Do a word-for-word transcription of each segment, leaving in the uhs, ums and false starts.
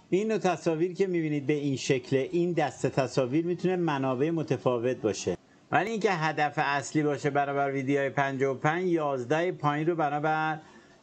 این نوع تصاویر که میبینید به این شکل، این دسته تصاویر میتونه منابع متفاوت باشه، ولی اینکه هدف اصلی باشه برابر ویدیوهای پنجاه و پنج، یازده پایین رو برابر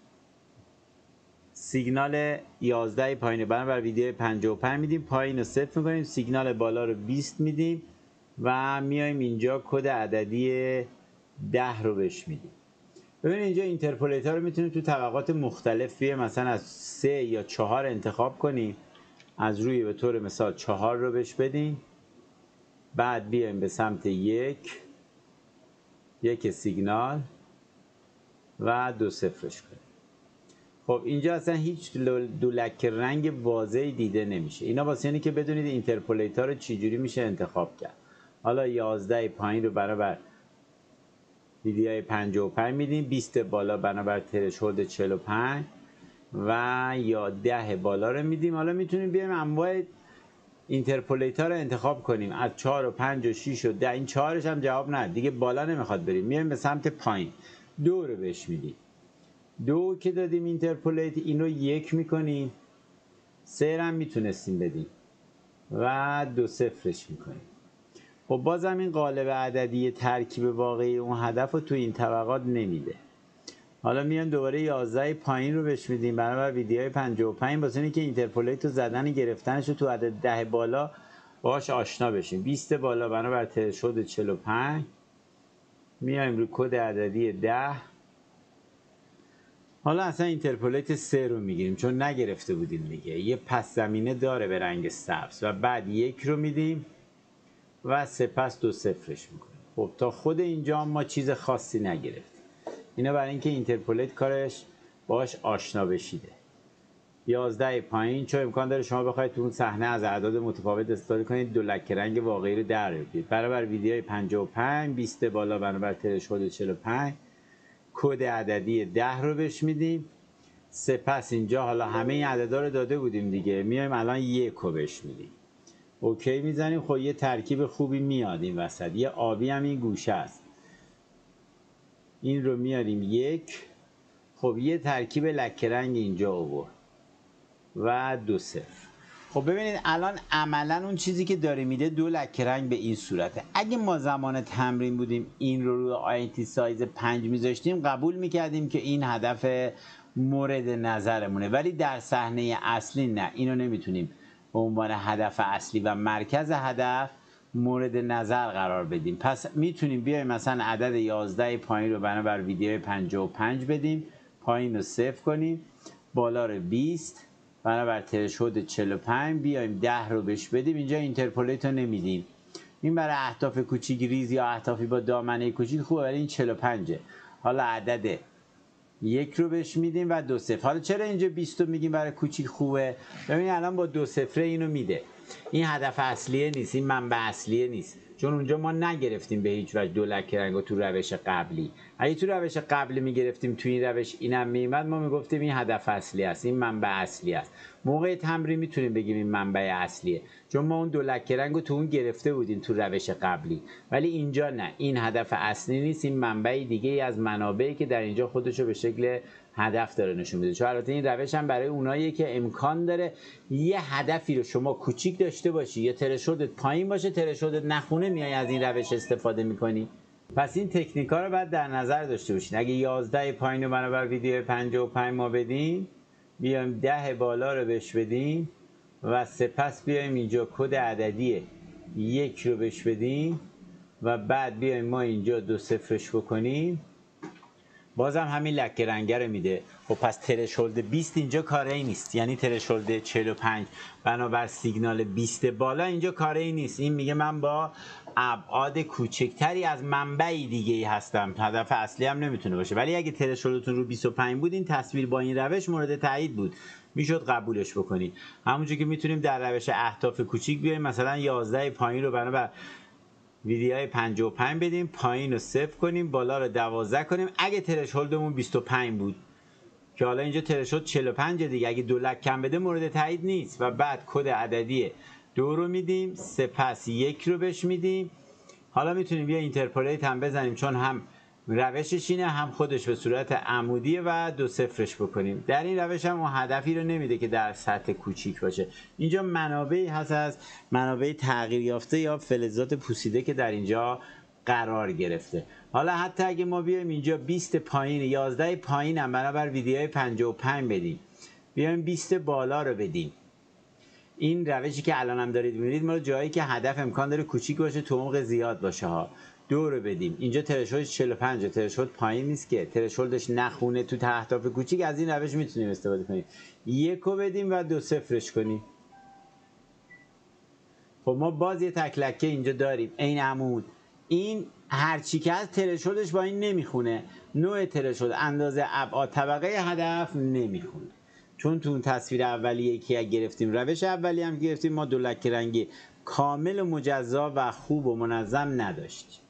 سیگنال یازده پایین رو برابر ویدیوهای پنجاه و پنج میدیم، پایین رو صفر میکنیم، سیگنال بالا رو بیست میدیم و میایم اینجا کد عددی ده رو بهش میدیم. ببینید اینجا اینترپولیتر رو میتونیم تو طبقات مختلف بیایم مثلا از سه یا چهار انتخاب کنیم، از روی به طور مثال چهار رو بهش بدیم، بعد بیایم به سمت یک یک سیگنال و دو صفرش کنیم. خب اینجا اصلا هیچ دولک رنگ واضحی دیده نمیشه. اینا واسه اینه که بدونید اینترپولیتر رو چجوری میشه انتخاب کرد. حالا یازده پایین رو برابر ویدیوهای پنجاه و پنج میدیم، بیست بالا برابر ترشولد چهل و پنج و یا ده بالا رو میدیم. حالا میتونیم بیایم انواع اینترپولیتر رو انتخاب کنیم از چهار و پنج و شش و ده. این چهارش هم جواب نه دیگه، بالا نمیخواد بریم، میایم به سمت پایین، دو رو بهش میدیم. دو که دادیم اینترپولیت، این رو یک میکنیم، سه هم میتونستیم بدیم و دو صفرش میکنیم. خب بازم این قالب عددی ترکیب واقعی اون هدف رو تو این طبقات نمیده. حالا میان دوباره یازده پایین رو بهش میدیم برابر ویدیوهای پنجاه و پنج، واسه اینکه اینترپولیت رو زدن گرفتنش رو تو عدد ده بالا باهاش آشنا بشیم. بیست بالا برابر ترشولد چهل و پنج، میایم رو کد عددی ده. حالا اصلا اینترپولیت سه رو میگیریم چون نگرفته بودیم دیگه، یه پس زمینه داره به رنگ سبز و بعد یک رو میدیم و سپس دو صفرش میکنیم. خب تا خود اینجا ما چیز خاصی نگرفتیم. اینا برای اینکه اینترپولیت کارش باش آشنا بشیده. یازده پایین چون امکان داره شما بخواید تو اون صحنه از اعداد متفاوت استفاده کنید، دو لکه رنگ واقعی رو در بیارید. برابر ویدیوهای پنجاه و پنج، بیست بالا برابر ترشولد چهل و پنج، کد عددی ده رو بهش میدیم. سپس اینجا حالا همه این عددا رو داده بودیم دیگه، میایم الان یک رو بهش میدیم. اوکی میزنیم. خب یه ترکیب خوبی میاد این وسط. یه آبی هم این گوشه است، این رو میاریم یک. خب یه ترکیب لکه رنگ اینجا آورد و دو صفر. خب ببینید الان عملا اون چیزی که داره میده دو لکه رنگ به این صورته. اگه ما زمان تمرین بودیم این رو روی آیتی سایز پنج میذاشتیم، قبول میکردیم که این هدف مورد نظرمونه، ولی در صحنه اصلی نه، اینو نمیتونیم به عنوان هدف اصلی و مرکز هدف مورد نظر قرار بدیم. پس میتونیم بیایم مثلا عدد یازده پایین رو برابر ویدیو پنجاه و پنج بدیم، پایین رو صفر کنیم، بالا رو بیست برابر ترشولد چهل و پنج، بیایم ده رو بهش بدیم. اینجا اینترپولیت رو نمیدیم، این برای اهداف کوچیک ریز یا اهدافی با دامنه کوچیک خوبه، ولی این چهل و پنج. حالا عدد یک رو بهش میدیم و دو صفر. حالا چرا اینجا بیست رو میگیم برای کوچیک خوبه؟ ببینید الان با دو صفره اینو میده. این هدف اصلیه نیست، این منبع اصلیه نیست، چون اونجا ما نگرفتیم به هیچ وجه دو لکه رنگو تو روش قبلی. اگه تو روش قبلی میگرفتیم تو این روش اینم میومد، ما میگفتیم این هدف اصلی است، این منبع اصلی است. موقع تمرین میتونیم بگیم این منبع اصلیه، چون ما اون دو لکه رنگو تو اون گرفته بودیم تو روش قبلی. ولی اینجا نه، این هدف اصلی نیست، این منبع دیگه ای از منابعی که در اینجا خودشو به شکل هدف داره نشون میده. چون البته این روش هم برای اوناییه که امکان داره یه هدفی رو شما کوچیک داشته باشی، یه ترشولدت پایین باشه، ترشولدت نخونه، میای از این روش استفاده میکنی. پس این تکنیکا رو باید در نظر داشته باشین. اگه یازده پایین رو برابر ویدیو پنجاه و پنج ما بدیم، بیایم ده بالا رو بهش بدیم و سپس بیایم اینجا کد عددی یک رو بهش بدیم و بعد بیایم ما اینجا دو صفرش بکنیم، بازم همین لکه رنگه رو میده. خب پس ترشولد بیست اینجا کاری نیست، یعنی ترشولد چهل و پنج بنابر سیگنال بیست بالا اینجا کاری نیست. این میگه من با ابعاد کوچکتری از منبعی دیگه ای هستم، هدف اصلی هم نمیتونه باشه. ولی اگه ترشولدتون رو بیست و پنج بود، این تصویر با این روش مورد تایید بود، میشد قبولش بکنید. همونجوری که میتونیم در روش اهداف کوچیک بیایم مثلا یازده پایین رو بنابر ویدیوهای پنجاه و پنج بدیم، پایین رو صفر کنیم، بالا رو دوازده کنیم. اگه ترشولدمون بیست و پنج بود، که حالا اینجا ترشولد چهل و پنج دیگه، اگه دو لک کم بده مورد تایید نیست. و بعد کد عددی دو رو میدیم، سپس یک رو بهش میدیم. حالا میتونیم بیا اینترپولیت هم بزنیم، چون هم روشش اینه هم خودش به صورت عمودیه و دو صفرش بکنیم. در این روش هم اون هدفی رو نمیده که در سطح کوچیک باشه. اینجا منابعی هست از منابع تغییر یافته یا فلزات پوسیده که در اینجا قرار گرفته. حالا حتی اگه ما بیایم اینجا بیست پایین، یازده پایین هم برابر ویدیوهای پنجاه و پنج بدیم، بیایم بیست بالا رو بدیم، این روشی که الان هم دارید میبینید ما جایی که هدف امکان داره کوچیک باشه تو عمق زیاد باشه ها، دو رو بدیم. اینجا ترشولدش چهل و پنج، ترشولد پایین نیست که، ترشولدش نخونه تو اهداف کوچیک، از این روش میتونیم استفاده کنیم. یک رو بدیم و دو صفرش کنیم. خب ما باز یه تکلکه اینجا داریم این عمود، این هرچی که از ترشولدش با این نمیخونه، نوع ترشولد، اندازه ابعاد طبقه هدف نمیخونه، چون تو اون تصویر اولیه که گرفتیم، روش اولی هم گرفتیم، ما دو لکه رنگی کامل و مجزا و خوب و منظم نداشتیم.